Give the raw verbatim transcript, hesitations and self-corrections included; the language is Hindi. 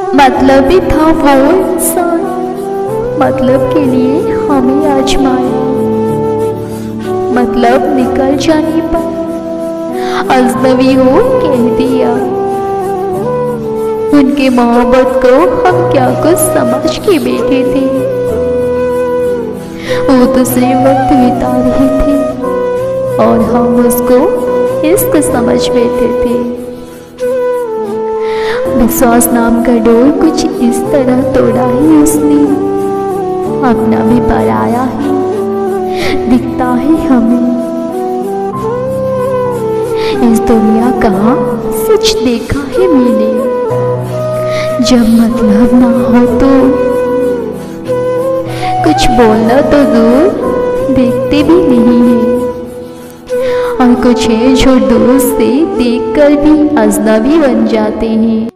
मतलब भी था वो इंसान, मतलब के लिए हमें आजमाए, मतलब निकल जाने पर अजनबी हो कह दिया। उनके मोहब्बत को हम क्या कुछ समझ के बैठे थे, वो दूसरे वक्त बिता रहे थे और हम उसको इश्क समझ बैठे थे। विश्वास नाम का डोर कुछ इस तरह तोड़ा है उसने, अपना भी पराया है दिखता है हमें। इस दुनिया का सच देखा है मैंने, जब मतलब ना हो तो कुछ बोलना तो दूर देखते भी नहीं है, और कुछ है जो दूर से देखकर भी अजनबी बन जाते हैं।